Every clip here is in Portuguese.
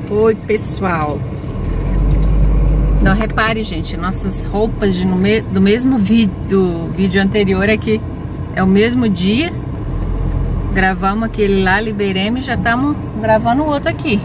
Oi, pessoal. Não repare, gente, nossas roupas do mesmo vídeo anterior aqui. É o mesmo dia. Gravamos aquele lá, liberemos e já estamos gravando o outro aqui.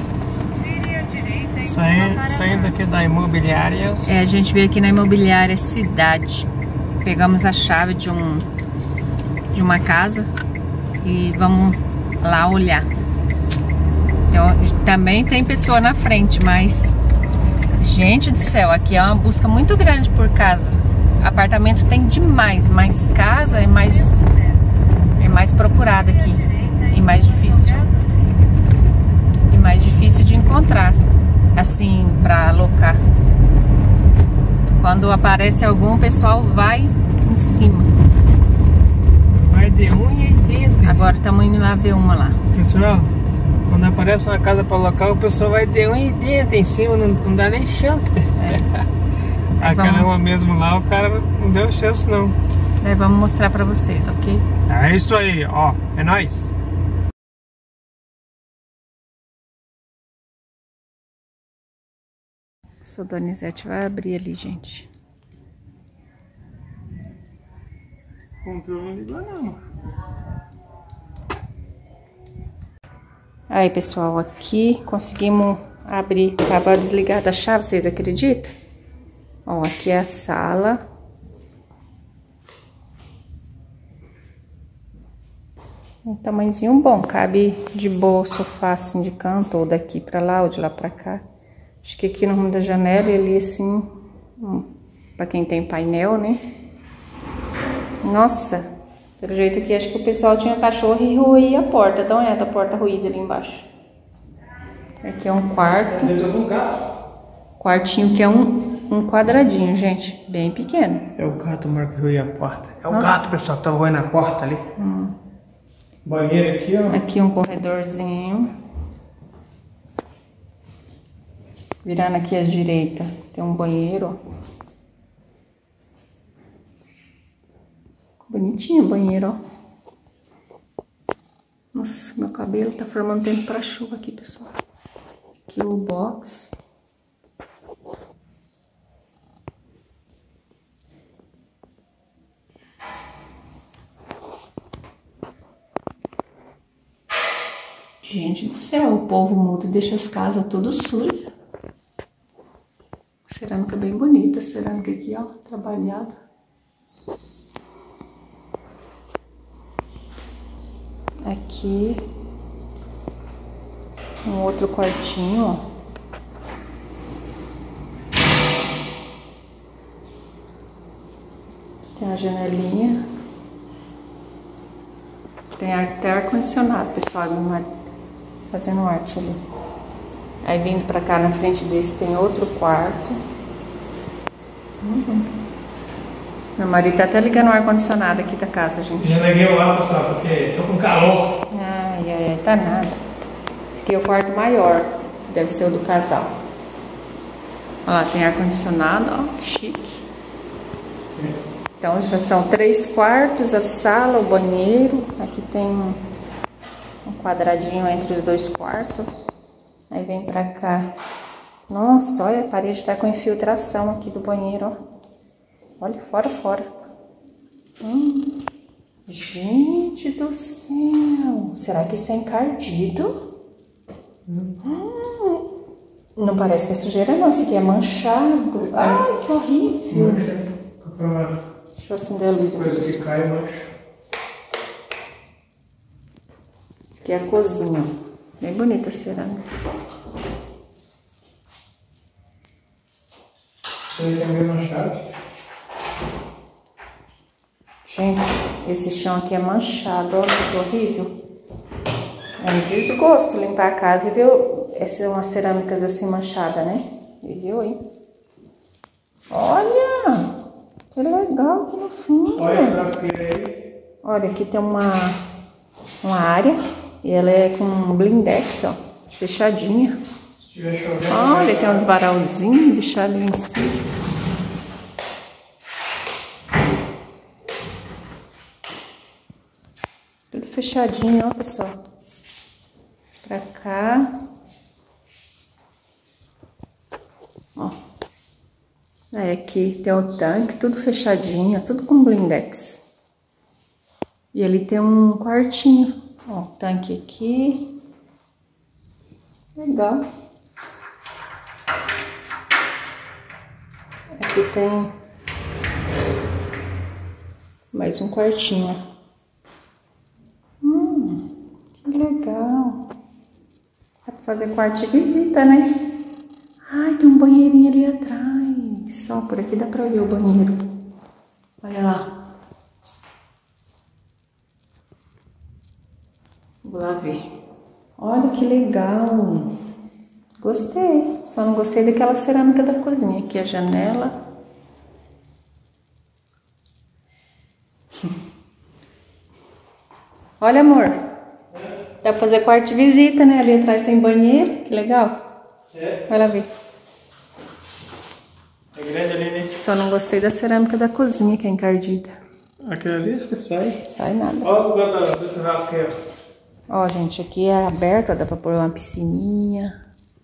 Saindo aqui da imobiliária. É, a gente veio aqui na imobiliária Cidade. Pegamos a chave de uma casa e vamos lá olhar. Então, também tem pessoa na frente, mas gente do céu, aqui é uma busca muito grande por casa. Apartamento tem demais, mas casa é mais procurada aqui e mais difícil. E mais difícil de encontrar, assim, para alocar. Quando aparece algum, o pessoal vai em cima. Vai de 1,80. Agora estamos indo lá ver uma lá. Pessoal, quando aparece uma casa para alocar, o pessoal vai de 1,80 em cima, não dá nem chance. É. Aquela uma mesmo lá, o cara não deu chance não. Daí vamos mostrar para vocês, ok? É isso aí, ó, é nóis. O Donizete vai abrir ali, gente. O controle não ligou não. Aí, pessoal, aqui conseguimos abrir. Tava desligada a chave, vocês acreditam? Ó, aqui é a sala. Um tamanhozinho bom, cabe de boa o sofá assim de canto, ou daqui pra lá, ou de lá pra cá. Acho que aqui no rumo da janela e ali assim, pra quem tem painel, né? Nossa, pelo jeito aqui, acho que o pessoal tinha cachorro e ruía a porta. Dá uma olhada a porta ruída ali embaixo. Aqui é um quarto. Quartinho que é um quadradinho, gente, bem pequeno. É o gato, Marco, que ruía a porta. É o gato, pessoal, que tava roendo a porta ali. Banheiro aqui, ó. Aqui um corredorzinho. Virando aqui à direita, tem um banheiro, ó. Bonitinho o banheiro, ó. Nossa, meu cabelo tá formando tempo pra chuva aqui, pessoal. Aqui o box. Gente do céu, o povo muda e deixa as casas tudo sujas. Cerâmica bem bonita, cerâmica aqui, ó, trabalhada. Aqui um outro quartinho, ó. Tem a janelinha. Tem até ar-condicionado, pessoal, fazendo arte ali. Aí vindo pra cá na frente desse tem outro quarto. Meu marido tá até ligando o ar-condicionado aqui da casa, gente. Já liguei lá, pessoal, porque tô com calor. Ai, tá nada. Esse aqui é o quarto maior, deve ser o do casal. Olha lá, tem ar-condicionado, ó, chique. Então já são 3 quartos, a sala, o banheiro. Aqui tem um quadradinho entre os 2 quartos. Aí vem pra cá. Nossa, olha, a parede tá com infiltração aqui do banheiro, ó. Olha, fora. Gente do céu. Será que isso é encardido? Não parece que é sujeira, não. Isso aqui é manchado. Ai, que horrível. Deixa eu acender a luz aqui. Coisa que cai, mancha. Isso aqui é a cozinha. Bem bonita a cerâmica. Isso aí também é manchado. Gente, esse chão aqui é manchado, olha que horrível. É um desgosto limpar a casa e ver umas cerâmicas assim manchadas, né? E viu aí? Olha! Que legal aqui no fundo. Olha a frasqueira aí. Olha, aqui tem uma área e ela é com blindex, ó, fechadinha. Se tiver chovendo. Olha, tem uns varalzinhos deixados ali em cima. Tudo fechadinho, ó, pessoal. Pra cá. Aí aqui tem o tanque, tudo fechadinho, tudo com blindex. E ali tem um quartinho. Ó, tanque aqui. Legal. Aqui tem mais um quartinho, ó. Que legal. Dá pra fazer quarto de visita, né? Ai, tem um banheirinho ali atrás. Só por aqui dá pra ver o banheiro. Olha lá. Vou lá ver. Olha que legal. Gostei. Só não gostei daquela cerâmica da cozinha. Aqui a janela. Olha, amor. Dá pra fazer quarto de visita, né? Ali atrás tem banheiro. Que legal. Vai lá ver. É grande ali, né? Só não gostei da cerâmica da cozinha, que é encardida. Aquele ali acho que sai. Sai nada. Olha o lugar do churrasco aí, ó. Ó, gente, aqui é aberto, ó, dá pra pôr uma piscininha.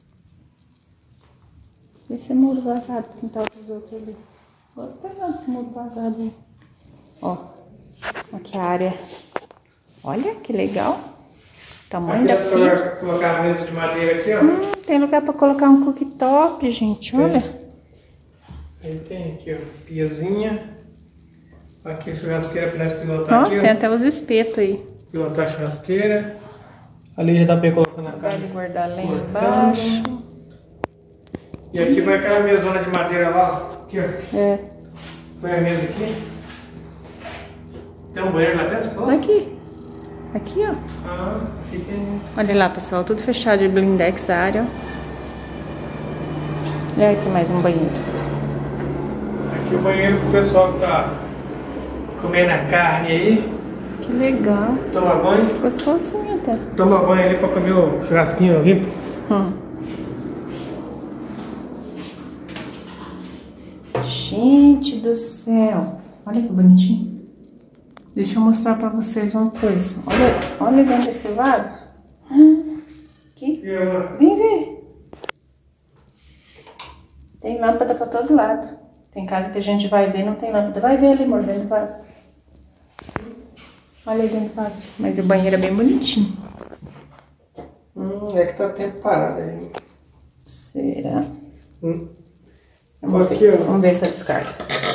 Esse é muro vazado, quintal dos outros ali. Gostei não desse muro vazado aí. Ó, aqui a área. Olha que legal. Tamanho da pia. Pra colocar a mesa de madeira aqui, ó. Tem lugar pra colocar um cooktop, gente, olha. Aí tem aqui, ó, piazinha. Aqui a churrasqueira pra nós pilotar Ó, aqui, ó. tem até os espetos aí. Pilotar a churrasqueira. Ali já dá pra ir colocando na Lugar caixa. de guardar lenha embaixo. E aqui vai aquela mesona de madeira lá, ó. Aqui, ó. É. Põe a mesa aqui. Tem um banheiro lá dentro? Ó. Aqui. Aqui, ó. Ah, aqui tem. Olha lá, pessoal, tudo fechado de blindex a área. E aqui mais um banheiro. Aqui o banheiro pro pessoal que tá comendo a carne aí. Que legal. Toma banho. Gostosinho até. Toma banho ali pra comer o churrasquinho limpo. Gente do céu. Olha que bonitinho. Deixa eu mostrar pra vocês uma coisa. Olha dentro desse vaso. Aqui. Vem ver. Tem lâmpada pra todo lado. Tem casa que a gente vai ver, não tem lâmpada. Vai ver ali, amor, dentro do vaso. Olha aí dentro do vaso. Mas o banheiro é bem bonitinho. É que tá tempo parado aí. Será? Vamos aqui, ó. Vamos ver essa descarga.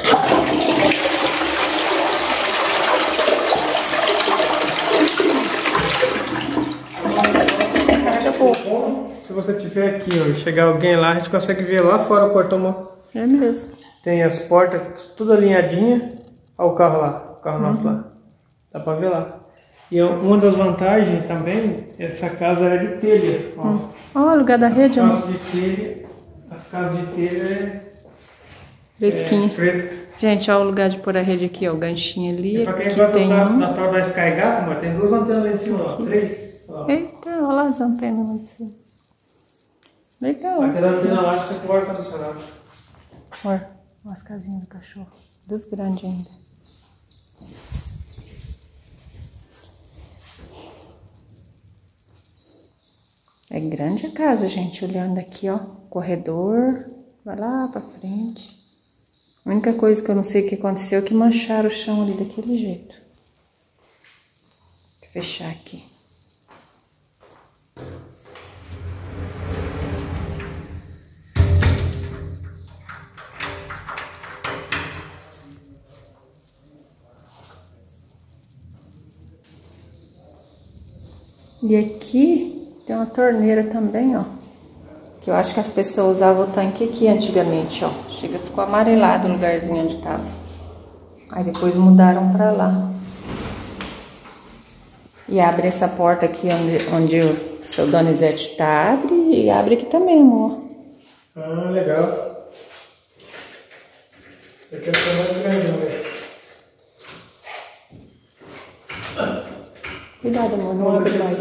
Descarga pouco. Se você tiver aqui, ó, e chegar alguém lá, a gente consegue ver lá fora o portão. É mesmo. Tem as portas tudo alinhadinha. Olha o carro lá, o carro nosso lá. Dá pra ver lá. E uma das vantagens também, essa casa é de telha. Ó, o lugar da rede, ó. As casas de telha Fresquinho. fresca. Gente, ó o lugar de pôr a rede aqui, ó. O ganchinho ali. E pra quem Aqui vai tem na tal da Skygap, mas tem duas antenas lá em cima, ó. 3. Ó. Eita, olha lá as antenas lá em cima. Legal. Aquela antena lá que você pode ar-condicionado. Olha, umas casinhas do cachorro. Dos grandes ainda. É grande a casa, gente. Olhando aqui, ó. Corredor. Vai lá pra frente. A única coisa que eu não sei o que aconteceu é que mancharam o chão ali daquele jeito. Vou fechar aqui. E aqui tem uma torneira também, ó. Que eu acho que as pessoas usavam o tanque aqui antigamente, ó. Chega, ficou amarelado o lugarzinho onde tava. Aí depois mudaram pra lá. E abre essa porta aqui onde o seu Donizete tá, abre e abre aqui também, amor. Ah, legal. Isso aqui é mais grande, né? Cuidado, amor, não abre mais.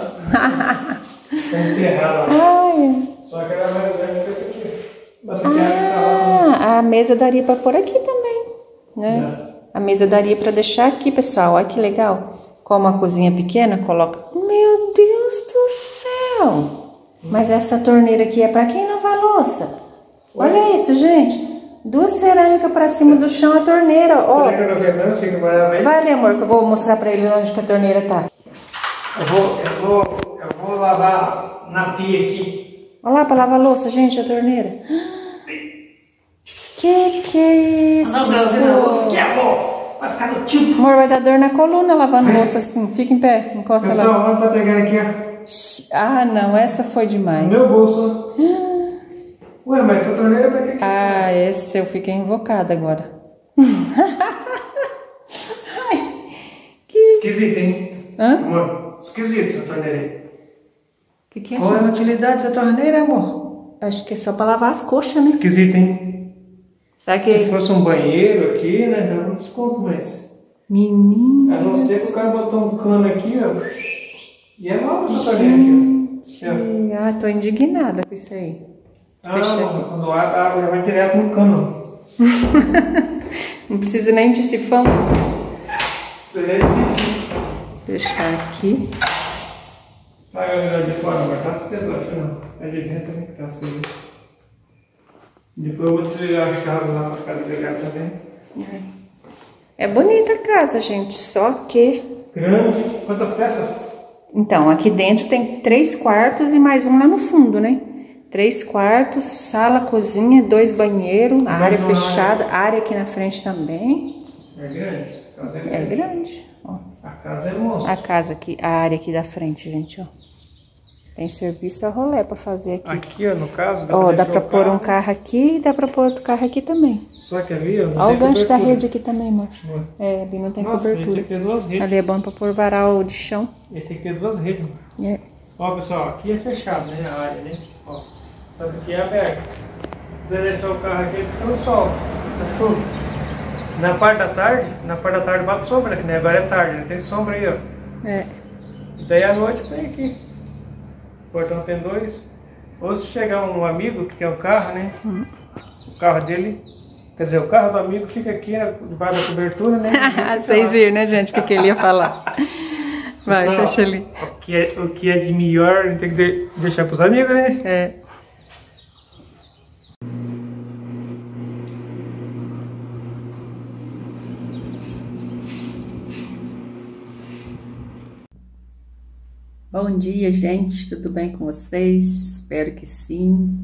Tá enterrado lá. Só que era mais grande que essa aqui. Mas essa aqui tá lá. A mesa daria pra pôr aqui também, né? A mesa daria pra deixar aqui, pessoal. Olha que legal. Como a cozinha é pequena, coloca... Meu Deus do céu! Mas essa torneira aqui é pra quem lavar louça? Olha isso, gente. Duas cerâmicas pra cima do chão, a torneira, ó. Será que eu não vi não? Chega pra ver. Vai ali, amor, que eu vou mostrar pra ele onde que a torneira tá. Eu vou lavar na pia aqui. Olha lá, pra lavar a louça, gente, a torneira. Que é isso? Não, Brasil, que amor! Vai ficar no tipo. Amor, vai dar dor na coluna lavando louça assim. Fica em pé, encosta lá. Pessoal, onde tá pegando aqui, ó? Ah, não, essa foi demais. No meu bolso, ó. Ué, mas essa torneira pra que Ah, esse eu fiquei invocada agora. Ai, que... Esquisito, hein? Hã? Amor, esquisito essa torneira aí. Que é Qual é isso? a utilidade dessa torneira, amor? Acho que é só pra lavar as coxas, né? Esquisito, hein? Será Se que... fosse um banheiro aqui, né, dava um desconto, mas... Menina... A não ser que o cara botou um cano aqui, ó. E é nova essa torneira aqui, ó. Ah, tô indignada com isso aí. Ah, não, quando a água vai direto no cano. Não precisa nem de sifão. Você vê esse... Deixar aqui. Vai olhar de fora, mas tá aceso, acho que não. É de dentro também que tá aceso. Depois eu vou desligar a chave lá pra ficar desligado também. É bonita a casa, gente, só que... Grande. Quantas peças? Então, aqui dentro tem 3 quartos e mais um lá no fundo, né? 3 quartos, sala, cozinha, 2 banheiros, área fechada, área aqui na frente também. É grande? A casa é grande. É grande, ó. A casa é monstro. A casa aqui, a área aqui da frente, gente, ó. Tem serviço a rolê pra fazer aqui. Aqui, ó, no caso... Ó, dá pra pôr um carro aqui e dá pra pôr outro carro aqui também. Só que ali, ó, não Ó tem o gancho da cobertura. rede aqui também, amor. Ué. É, ali não tem Nossa, ele cobertura. tem que ter 2 redes. Ali é bom pra pôr varal de chão. Ele tem que ter 2 redes. É. Ó, pessoal, aqui é fechado, né, a área, né? Ó, só que aqui é aberto. Se você deixar o carro aqui, ele fica no sol, na chuva. Na parte da tarde bate sombra aqui, né? Agora é tarde, né? Tem sombra aí, ó. É. E daí à noite vem aqui. O portão tem 2. Ou se chegar um amigo que tem um carro, né? O carro dele, quer dizer, o carro do amigo fica aqui debaixo da cobertura, né? Vocês viram, né, gente, o que ele ia falar. Vai, Pessoal, fecha ali. O que é de melhor tem que deixar pros amigos, né? É. Bom dia, gente. Tudo bem com vocês? Espero que sim.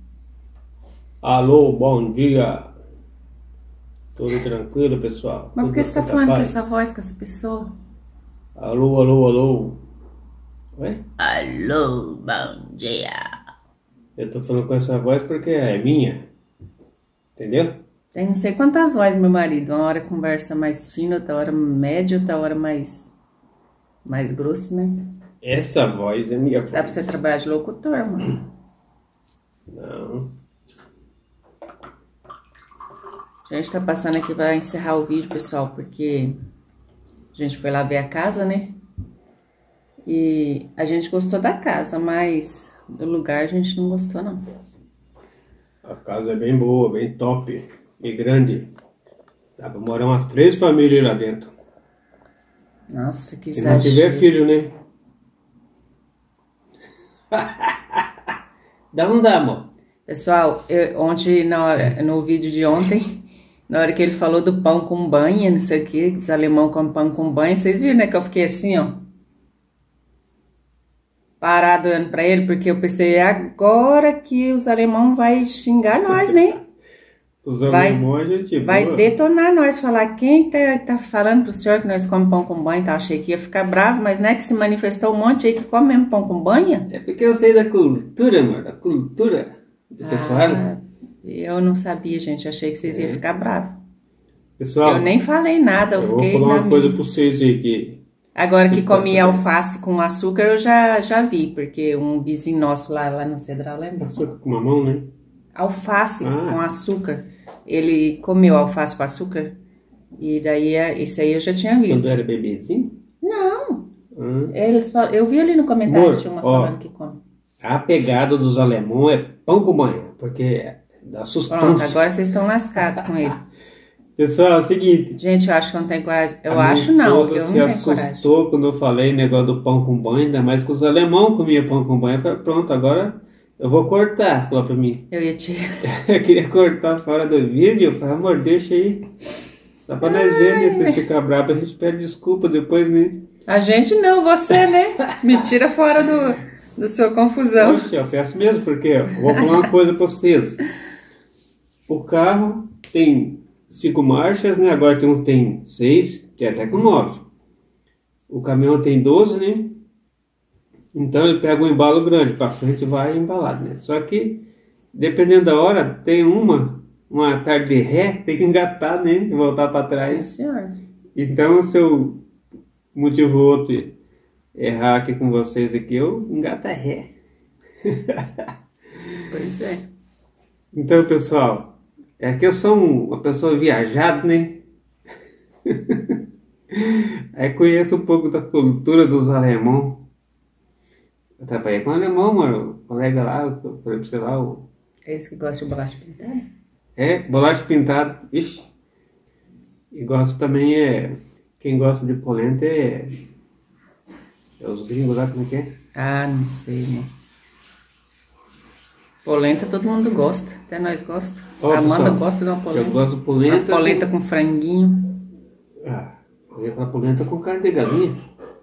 Alô, bom dia. Tudo tranquilo, pessoal? Mas por que Tudo você tá na falando com paz? essa voz, com essa pessoa? Alô, alô, alô. Oi? Alô, bom dia. Eu tô falando com essa voz porque é minha. Entendeu? Tem não sei quantas vozes, meu marido. Uma hora conversa mais fina, outra hora média, outra hora mais grosso, né? Essa voz é minha voz. Dá pra você trabalhar de locutor, mano. Não. A gente tá passando aqui pra encerrar o vídeo, pessoal, porque a gente foi lá ver a casa, né? E a gente gostou da casa, mas do lugar a gente não gostou, não. A casa é bem boa, bem top e grande. Dá pra morar umas 3 famílias lá dentro. Nossa, que Se não tiver exagero. filho, né? Dá ou não dá, amor? Pessoal, ontem, no vídeo de ontem, na hora que ele falou do pão com banha, não sei o que, os alemão comem pão com banha, vocês viram, né, que eu fiquei assim, ó, parado olhando pra ele, porque eu pensei, é agora que os alemão vai xingar nós, né? Os Vai- alemães, gente Vai boa. detonar nós, falar quem tá falando pro senhor que nós comemos pão com banha, tá? Achei que ia ficar bravo, mas não é que se manifestou um monte aí que come mesmo pão com banha? É porque eu sei da cultura, amor, da cultura do pessoal. Ah, eu não sabia, gente, eu achei que vocês iam ficar bravos. Pessoal, Eu nem falei nada, eu eu vou fiquei falar na uma coisa minha. pra vocês aí que... Agora que Vocês tá comia sabendo. alface com açúcar, eu já vi, porque um vizinho nosso lá no Cedral, lembra? Açúcar com mamão, né? Alface Ah. com açúcar. Ele comeu alface com açúcar, e daí esse aí eu já tinha visto. Quando era bebezinho. Não, Ah. eu vi ali no comentário, Amor, tinha uma ó. falando que come. A pegada dos alemães é pão com banha, porque dá Pronto, sustância. agora vocês estão lascados com ele. Pessoal, é o seguinte. Gente, eu acho que eu não tenho coragem. Eu a minha acho não, esposa eu não se tenho coragem. assustou quando eu falei negócio do pão com banha, ainda mais que os alemães comiam pão com banha. Eu falei, pronto, agora eu vou cortar, falou pra mim. Eu ia te... Eu queria cortar fora do vídeo, eu falei, amor, deixa aí. Só pra nós ver, né? Se você ficar bravo, a gente pede desculpa depois, né? A gente não, você, né? Me tira fora do sua confusão. Poxa, eu peço mesmo, porque eu vou falar uma coisa pra vocês. O carro tem 5 marchas, né? Agora tem uns tem 6, tem até com 9. O caminhão tem 12, né? Então ele pega um embalo grande, pra frente vai embalado, né? Só que, dependendo da hora, tem uma tarde de ré, tem que engatar, né? E voltar pra trás. Sim, senhor. Então, se eu motivo outro errar aqui com vocês aqui, eu engato a ré. Pois é. Então, pessoal, é que eu sou uma pessoa viajada, né? Aí conheço um pouco da cultura dos alemão. Eu trabalhei com um alemão, mano. Um colega lá, eu falei pra você lá, É esse que gosta de bolacha pintada? É, bolacha pintada. Ixi. E gosto também quem gosta de polenta é os gringos lá, como é que é? Ah, não sei, né? Polenta todo mundo gosta, até nós gosta. Ó, a Amanda pessoal, gosta de uma polenta. Eu gosto de polenta. Uma polenta com franguinho. Ah, eu ia falar polenta com carne de galinha.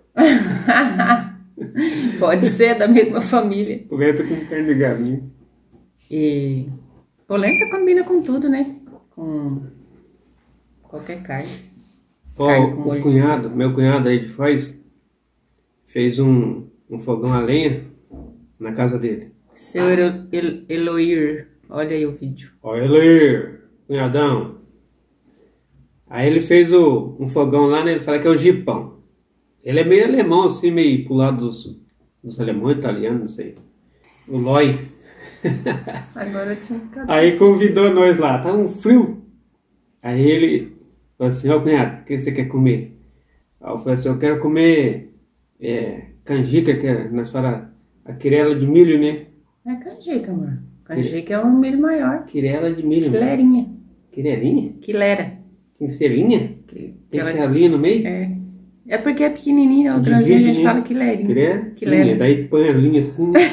Pode ser da mesma família. Polenta com carne de galinha. E polenta combina com tudo, né? Com qualquer carne. Ó, Carne com molho. meu cunhado aí de Foz, fez um fogão a lenha na casa dele. Seu Eloir, olha aí o vídeo. Olha ele, cunhadão. Aí ele fez um fogão lá, né? Ele fala que é o jipão. Ele é meio alemão, assim, meio pro lado dos alemães, italianos, não sei. O Loi. Agora eu tinha ficado... Aí convidou nós lá, tá um frio. Aí ele falou assim, ó cunhado, o que você quer comer? Aí eu falei assim, eu quero comer canjica, que nós falamos a quirela de milho, né? É canjica, amor. Canjica é um milho maior. Quirela de milho. Quilerinha. Quirelinha? Quilera. Tem que ser linha? Tem que ela- ter a linha no meio? É porque é pequenininha, o grandinho a Divide, gente né? fala quilerinha. Quilera? Quilera. Linha. Daí põe a linha assim, né?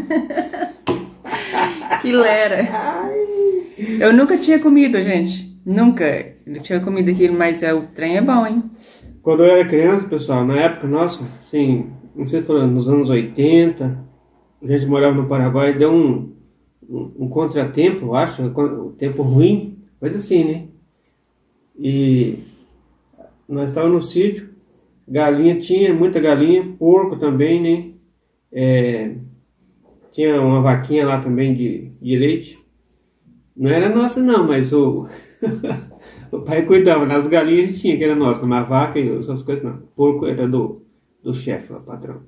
Quilera. Eu nunca tinha comido, gente. Nunca. Eu tinha comido aquilo, mas o trem é bom, hein? Quando eu era criança, pessoal, na época nossa, assim, não sei se foi nos anos 80, a gente morava no Paraguai, deu um contratempo, eu acho, um tempo ruim, coisa assim, né? E nós estávamos no sítio, galinha, tinha muita galinha, porco também, né? Tinha uma vaquinha lá também de leite. Não era nossa não, mas o pai cuidava, nas galinhas tinha, que era nossa, mas a vaca e essas coisas não. O porco era do chefe, o patrão.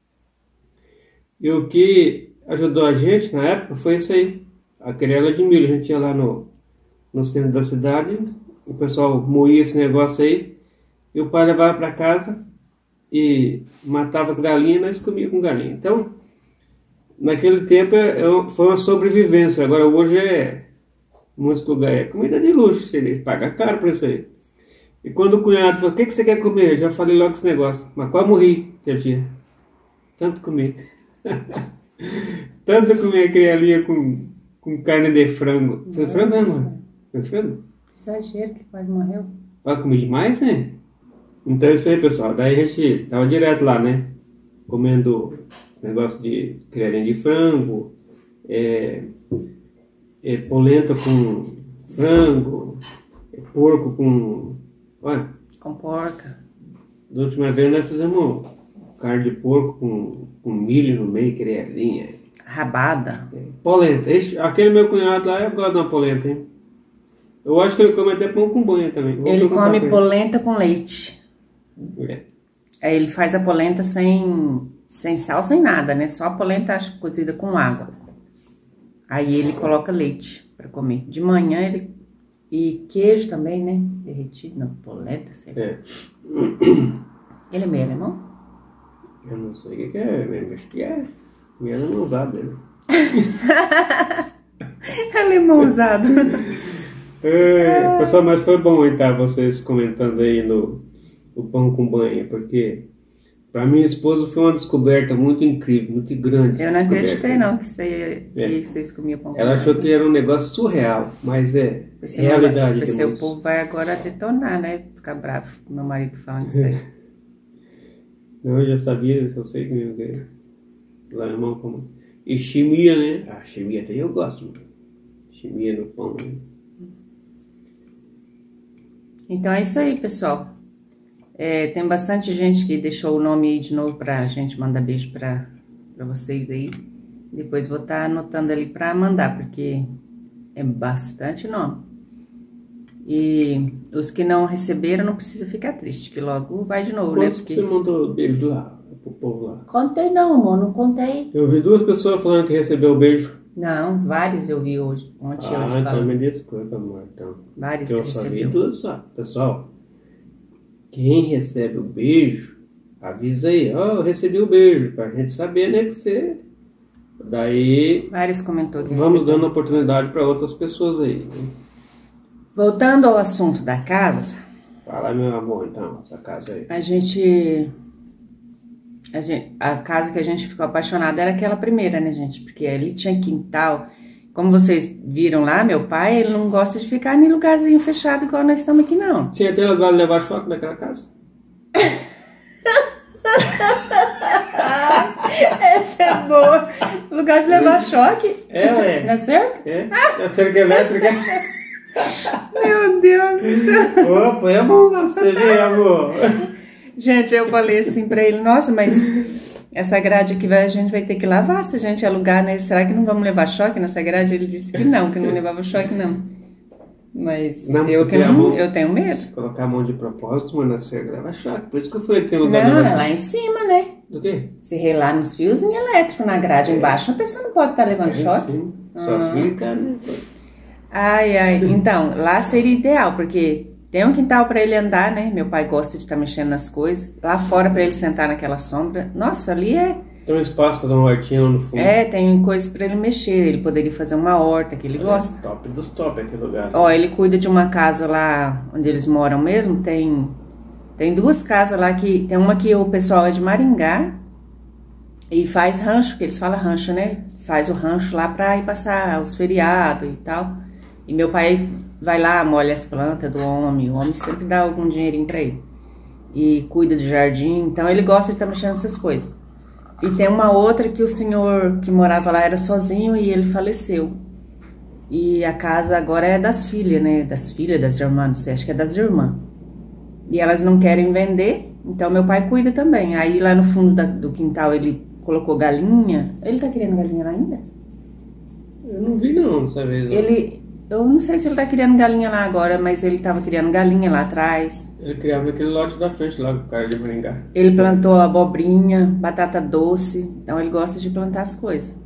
E o que ajudou a gente na época foi isso aí, a querela de milho. A gente ia lá no centro da cidade, o pessoal moía esse negócio aí, e o pai levava para casa e matava as galinhas e nós comíamos com galinha. Então, naquele tempo foi uma sobrevivência. Agora hoje muitos lugares é comida de luxo, você paga caro por isso aí. E quando o cunhado falou, o que você quer comer? Eu já falei logo esse negócio, mas quase morri aquele dia. Tanto comer. Tanto comer aquele ali com carne de frango. Foi frango, né, mano? Foi frango? Exagero que quase morreu. Vai comer demais, né? Então é isso aí, pessoal. Daí a gente tava direto lá, né? Comendo esse negócio de criarinha de frango, polenta com frango, porco com... Olha, Com porca. da última vez nós fizemos carne de porco com milho no meio, querelinha. Rabada. Polenta. Aquele meu cunhado lá, eu gosto de uma polenta, hein? Eu acho que ele come até pão com banha também. Vou Ele perguntar come pra polenta com leite. ele. Aí ele faz a polenta sem sal, sem nada, né? Só a polenta, acho, cozida com água. Aí ele coloca leite pra comer. De manhã ele... E queijo também, né? Derretido na polenta, sei lá. Ele é meio alemão? Eu não sei o que é, mas acho que é. Minha não usada dele. Alemão usado. Pessoal, mas foi bom então vocês comentando aí no pão com banha, porque Para minha esposa foi uma descoberta muito incrível, muito grande. Eu não acreditei não que vocês comiam pão com Ela achou que era um negócio surreal, mas é realidade. O povo vai agora detonar, né? Ficar bravo com meu marido falando isso aí. Não, eu já sabia, eu sei que lá na mão como. E chimia, né? Ah, chimia até eu gosto. Chimia no pão, né? Então é isso aí, pessoal. Tem bastante gente que deixou o nome aí de novo pra gente mandar beijo pra vocês aí. Depois vou estar anotando ali pra mandar, porque é bastante nome. E os que não receberam não precisa ficar triste, que logo vai de novo, né? Porque... você mandou beijo lá, pro povo lá? Contei não, amor, não contei. Eu vi 2 pessoas falando que recebeu o beijo. Não, vários eu vi hoje. Ontem hoje então me desculpa, amor. Então, vários eu sabia tudo só. Pessoal, quem recebe o beijo, avisa aí. Ó, eu recebi o beijo, pra gente saber, né, que você... Daí... Vários comentou que vamos dando oportunidade para outras pessoas aí, né? Voltando ao assunto da casa. Fala, meu amor, então, essa casa aí. A casa que a gente ficou apaixonada era aquela primeira, né, gente? Porque ali tinha quintal. Como vocês viram lá, meu pai, ele não gosta de ficar em lugarzinho fechado igual nós estamos aqui, não. Tinha até lugar de levar choque naquela casa? Essa é boa. Lugar de levar choque? Ué. Na cerca? Na cerca elétrica. Meu Deus do céu. Opa, é bom pra você ver, amor. Gente, eu falei assim pra ele, nossa, mas essa grade aqui a gente vai ter que lavar se a gente alugar, né? Será que não vamos levar choque nessa grade? Ele disse que não levava choque, não. Mas não, eu tenho medo. Se colocar a mão de propósito, mas na cerca leva choque. Por isso que eu falei que tem lugar de levar choque. Não, lá em cima, né? Do quê? Se relar nos fiozinhos elétricos na grade embaixo, a pessoa não pode estar levando choque. Sim. Só se ligar, né? Ai, então, lá seria ideal, porque tem um quintal para ele andar, né? Meu pai gosta de estar mexendo nas coisas. Lá fora para ele sentar naquela sombra. Nossa, ali tem um espaço para fazer uma hortinha lá no fundo. Tem coisas para ele mexer. Ele poderia fazer uma horta que ele gosta. Top dos top aquele lugar. Ó, ele cuida de uma casa lá onde eles moram mesmo. Tem 2 casas lá que... Tem uma que o pessoal é de Maringá e faz rancho, que eles falam rancho, né? Faz o rancho lá para ir passar os feriados e tal. E meu pai vai lá, molha as plantas do homem. O homem sempre dá algum dinheirinho pra ele. E cuida do jardim. Então ele gosta de estar mexendo nessas coisas. E tem uma outra que o senhor que morava lá era sozinho e ele faleceu. E a casa agora é das filhas, né? Das filhas, das irmãs, não sei, acho que é das irmãs. E elas não querem vender, então meu pai cuida também. Aí lá no fundo do quintal ele colocou galinha. Ele tá criando galinha lá ainda? Eu não vi não, dessa vez. Eu não sei se ele tá criando galinha lá agora, mas ele tava criando galinha lá atrás. Ele criava naquele lote da frente lá, com o cara de Maringá. Ele plantou abobrinha, batata doce, então ele gosta de plantar as coisas.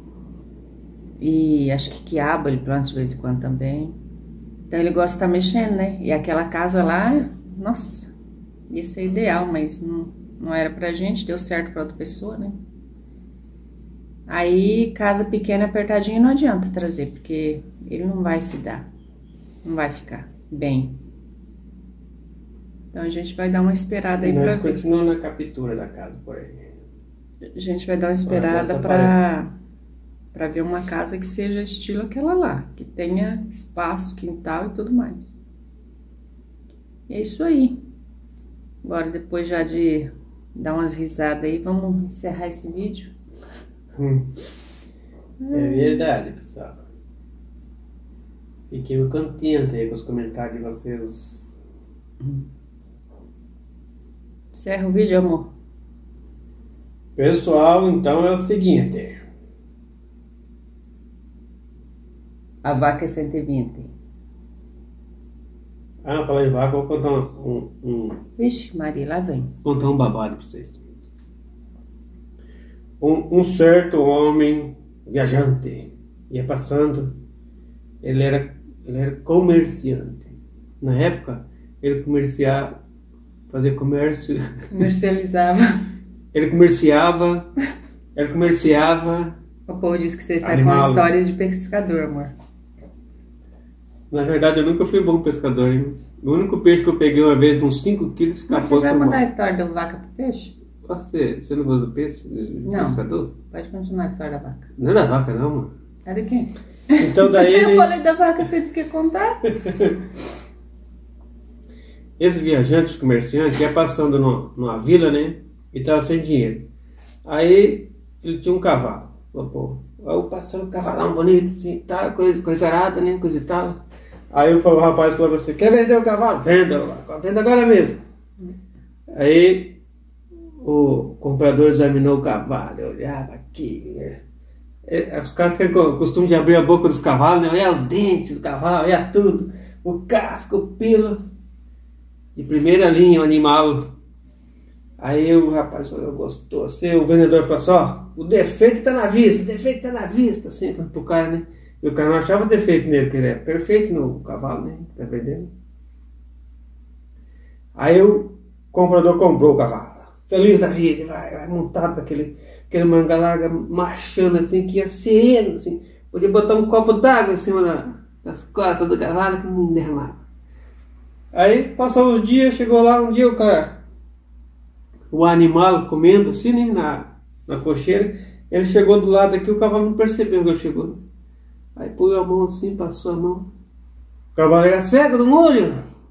E acho que quiabo ele planta de vez em quando também. Então ele gosta de estar mexendo, né? E aquela casa lá, nossa, ia ser ideal, mas não era pra gente, deu certo pra outra pessoa, né? Aí, casa pequena, apertadinha, não adianta trazer, porque ele não vai se dar, não vai ficar bem. Então, a gente vai dar uma esperada aí pra ver. Nós continuamos na captura da casa, por aí. A gente vai dar uma esperada pra ver uma casa que seja estilo aquela lá, que tenha espaço, quintal e tudo mais. E é isso aí. Agora, depois já de dar umas risadas aí, vamos encerrar esse vídeo. É verdade, pessoal. Fiquei contente aí com os comentários de vocês. Encerra o vídeo, amor. Pessoal, então é o seguinte. A vaca é 120. Falar em vaca, vou contar Vixe, Maria, lá vem. Contar um babado pra vocês. Um certo homem viajante ia passando, ele era comerciante. Na época, ele fazia comércio. Comercializava. Ele comerciava. O povo diz que você está animal. com histórias de pescador, amor. Na verdade, eu nunca fui bom pescador, hein? O único peixe que eu peguei uma vez de uns 5 quilos escapou. Mas você vai contar a história do vaca pro peixe? Posso ser? Você não gosta do peixe? Não. Pescador? Pode continuar a história da vaca. Não é da vaca, não, mano. É de quem? Então daí Eu ele... falei da vaca, você disse que ia contar? Esses viajantes comerciantes ia passando numa vila, né? E tava sem dinheiro. Aí ele tinha um cavalo. Falou, pô, eu passando um cavalão bonito, assim, tá, coisa arada, né? Coisa e tal. Aí o rapaz falou assim, quer vender o cavalo? Venda agora mesmo. Aí o comprador examinou o cavalo, olhava aqui. Os caras têm o costume de abrir a boca dos cavalos, né? Olhar os dentes do cavalo, olhar tudo. O casco, o pelo. De primeira linha, o animal. Aí o rapaz falou, gostou. Assim, o vendedor falou assim, ó, o defeito tá na vista, o defeito tá na vista. Assim, pro cara, né? E o cara não achava defeito nele, porque ele é perfeito no cavalo, né? Tá vendendo. Aí o comprador comprou o cavalo. Feliz da vida, vai montado com aquele manga larga, marchando assim, que ia sereno, assim. Podia botar um copo d'água em cima das costas do cavalo que não derramava. Aí passou uns dias, chegou lá um dia o animal comendo assim, né, na cocheira. Ele chegou do lado aqui, o cavalo não percebeu que ele chegou. Aí pôs a mão assim, passou a mão. O cavalo era cego no olho.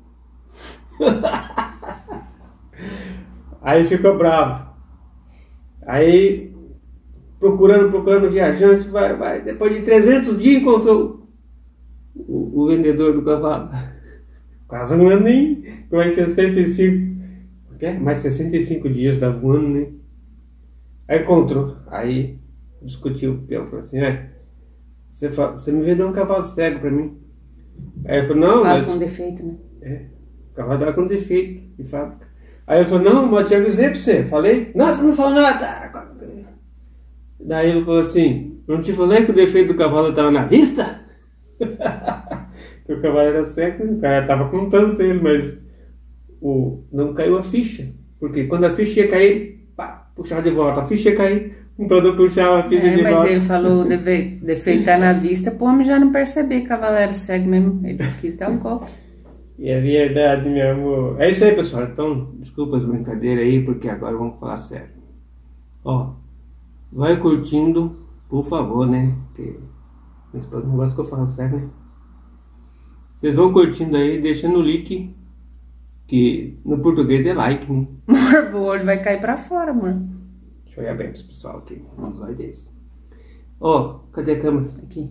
Aí ficou bravo. Aí procurando viajante, vai. Depois de 300 dias encontrou o vendedor do cavalo. Quase um ano, nem mais 65. Mais 65 dias tá voando, né? Aí encontrou. Aí discutiu o peão, falou assim, você me vendeu um cavalo cego pra mim. Aí ele falou, não, Cavalo com defeito, né? O cavalo tava com defeito de fábrica. Aí ele falou, não, mas eu te avisei pra você. Falei, não, você não falou nada. Daí ele falou assim, não te falei que o defeito do cavalo tava na vista? Que o cavalo era cego, o cara tava contando pra ele, mas não caiu a ficha. Porque quando a ficha ia cair, pá, puxava de volta. A ficha ia cair, o comprador puxava a ficha de mas volta. Mas ele falou, o defeito tá na vista, pô, homem já não percebi que o cavalo era cego mesmo. Ele quis dar um golpe. E é verdade, meu amor. É isso aí, pessoal. Então, desculpa as brincadeiras aí, porque agora vamos falar sério. Ó, vai curtindo, por favor, né? Porque minha esposa não gosta que eu falo sério, né? Vocês vão curtindo aí, deixando o like, que no português é like, né? Amor, o olho vai cair pra fora, amor. Deixa eu olhar bem para esse pessoal aqui. Vamos lá desse. Ó, cadê a câmera? Aqui.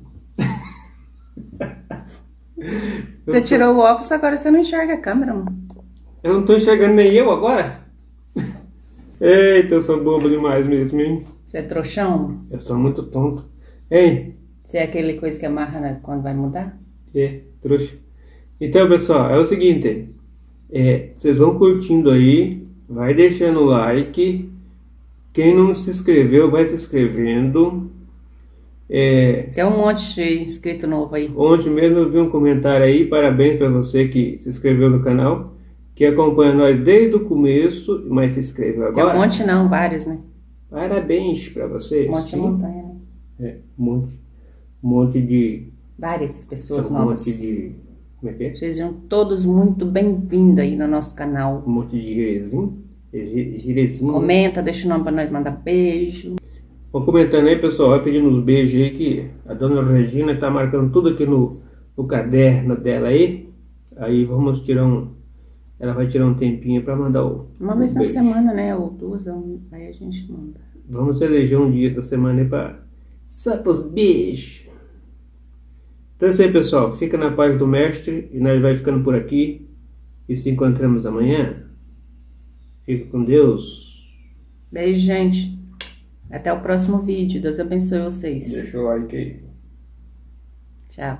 Você tirou o óculos, agora você não enxerga a câmera, amor. Eu não tô enxergando nem eu agora? Eita, eu sou bobo demais mesmo, hein? Você é trouxão, amor? Eu sou muito tonto. Hein? Você é aquele coisa que amarra quando vai mudar? Trouxa. Então, pessoal, é o seguinte. Vocês vão curtindo aí. Vai deixando o like. Quem não se inscreveu, vai se inscrevendo. Tem um monte de inscrito novo aí. Ontem mesmo eu vi um comentário aí. Parabéns para você que se inscreveu no canal. Que acompanha nós desde o começo, mas se inscreveu agora. Tem um monte não, vários, né? Parabéns para vocês. Um monte de montanha, né? Um monte de... Várias pessoas novas. Um monte de... Como é que é? Sejam todos muito bem-vindos aí no nosso canal. Um monte de girezinho. Comenta, deixa o nome pra nós mandar beijo. Vou comentando aí, pessoal. Vai pedindo uns beijos aí que a dona Regina tá marcando tudo aqui no caderno dela aí. Aí vamos tirar ela vai tirar um tempinho pra mandar uma vez na semana, né? Ou duas, aí a gente manda. Vamos eleger um dia da semana aí pra só pros beijos. Então é isso aí, pessoal. Fica na paz do mestre e nós vai ficando por aqui. E se encontramos amanhã. Fica com Deus. Beijo, gente. Até o próximo vídeo. Deus abençoe vocês. Deixa o like aí. Tchau.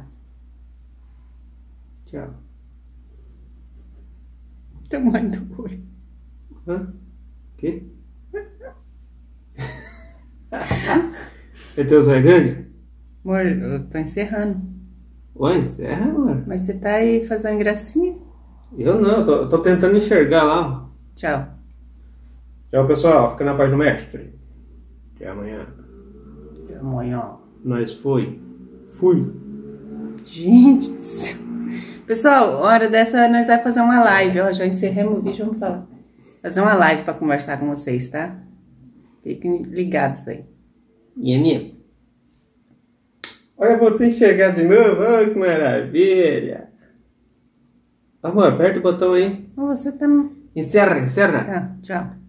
Tchau. Tamanho do olho. Hã? Que? É teu Zé grande? Amor, eu tô encerrando. Ué, encerra, amor. Mas você tá aí fazendo gracinha? Eu não, eu tô tentando enxergar lá. Tchau. Tchau, pessoal. Fica na paz do mestre. Até amanhã. Até amanhã. Nós fui. Gente do céu. Pessoal, hora dessa nós vamos fazer uma live, ó. Já encerramos o vídeo, vamos falar. fazer uma live para conversar com vocês, tá? Fiquem ligados aí. Minha. Olha, voltei a enxergar de novo. Olha que maravilha. Amor, aperta o botão aí. Você tá... Encerra. Tá, tchau.